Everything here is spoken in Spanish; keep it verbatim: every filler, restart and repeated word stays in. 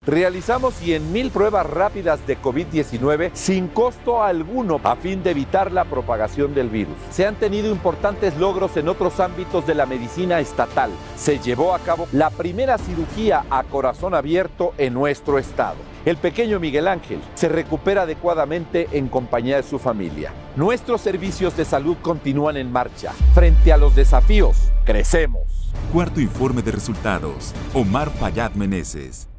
Realizamos cien mil pruebas rápidas de COVID diecinueve sin costo alguno a fin de evitar la propagación del virus. Se han tenido importantes logros en otros ámbitos de la medicina estatal. Se llevó a cabo la primera cirugía a corazón abierto en nuestro estado. El pequeño Miguel Ángel se recupera adecuadamente en compañía de su familia. Nuestros servicios de salud continúan en marcha. Frente a los desafíos, crecemos. Cuarto informe de resultados. Omar Fayad Meneses.